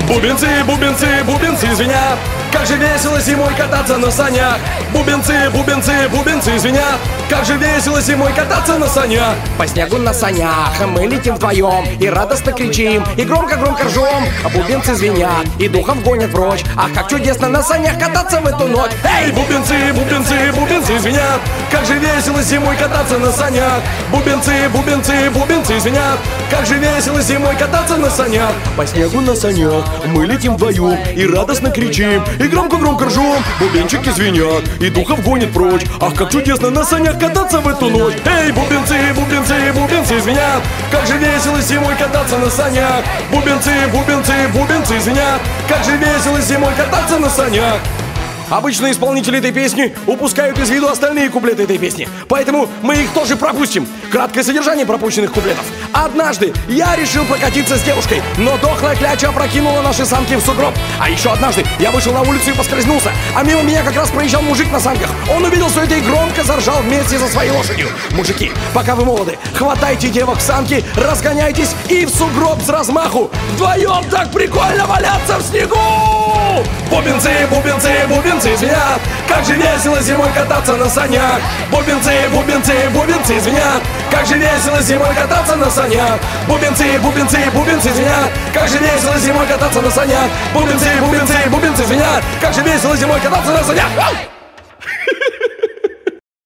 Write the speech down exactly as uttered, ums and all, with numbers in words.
Бубенцы, бубенцы, бубенцы звенят. Как же весело зимой кататься на санях. Бубенцы, бубенцы, бубенцы звенят. Как же весело зимой кататься на санях. По снегу на санях мы летим вдвоем и радостно кричим, и громко-громко ржем. А бубенцы звенят и духов гонят прочь. Ах, как чудесно на санях кататься в эту ночь. Эй, бубенцы, бубенцы, бубенцы звенят. Как же весело зимой кататься на санях. Бубенцы, бубенцы, бубенцы звенят. Как же весело зимой кататься на санях. По снегу на санях мы летим вдвоем и радостно кричим, и громко-громко ржем. Бубенчики звенят и духов гонят прочь. Ах, как чудесно на санях кататься в эту ночь. Эй, бубенцы, бубенцы, бубенцы звенят. Как же весело зимой кататься на санях. Бубенцы, бубенцы, бубенцы звенят. Как же весело зимой кататься на санях. Обычно исполнители этой песни упускают из виду остальные куплеты этой песни, поэтому мы их тоже пропустим. Краткое содержание пропущенных куплетов. Однажды я решил прокатиться с девушкой, но дохлая кляча опрокинула наши санки в сугроб. А еще однажды я вышел на улицу и поскользнулся, а мимо меня как раз проезжал мужик на санках. Он увидел все это и громко заржал вместе со своей лошадью. Мужики, пока вы молоды, хватайте девок в санки, разгоняйтесь и в сугроб с размаху. Вдвоем так прикольно валяться в снегу! Бубенцы, бубенцы, бубенцы звенят. Как же весело зимой кататься на санях. Бубенцы, бубенцы, бубенцы звенят. Как же весело зимой кататься на санях. Бубенцы, бубенцы, бубенцы звенят. Как же весело зимой кататься на санях. Бубенцы, бубенцы, бубенцы звенят. Как же весело зимой кататься на санях.